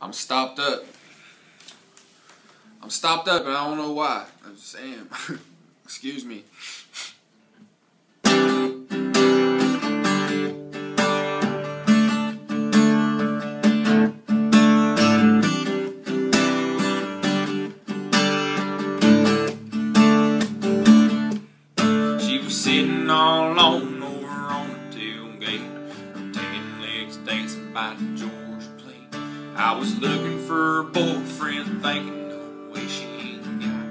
I'm stopped up. I'm stopped up and I don't know why. I just am. Excuse me. She was sitting all alone over on the tailgate, her tan legs dancing by the Georgia plate. I was looking for a boyfriend, thinking no way she ain't got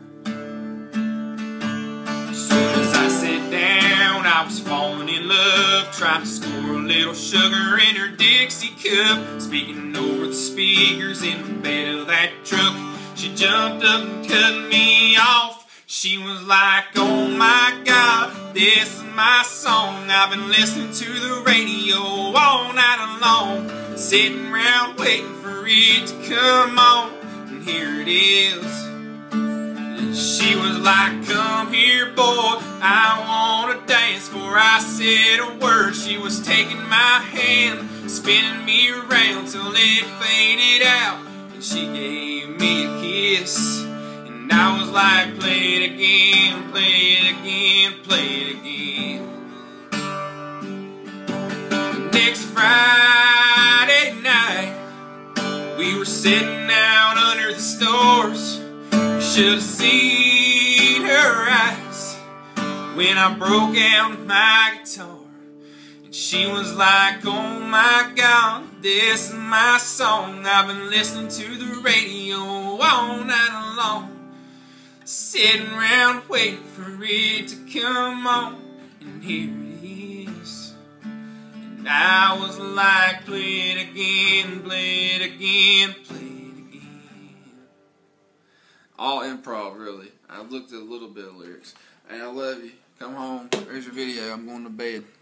one. As soon as I sat down, I was falling in love, trying to score a little sugar in her Dixie cup. Speaking over the speakers in the bed of that truck, she jumped up and cut me off. She was like, oh my God, this is my song. I've been listening to the radio all night long, sitting around waiting for it to come on, and here it is. And she was like, come here boy, I wanna dance. Before I said a word, she was taking my hand, spinning me around till it faded out, and she gave me a kiss. And I was like, play it again, play it again, play it again. The next Friday night, we were sitting out under the stars. You should have seen her eyes when I broke out my guitar. And she was like, oh my God, this is my song. I've been listening to the radio all night long, sitting around waiting for it to come on, and here it is. And I was like, play it again, play it again, play it again. All improv, really. I looked at a little bit of lyrics. Hey, I love you. Come home. There's your video. I'm going to bed.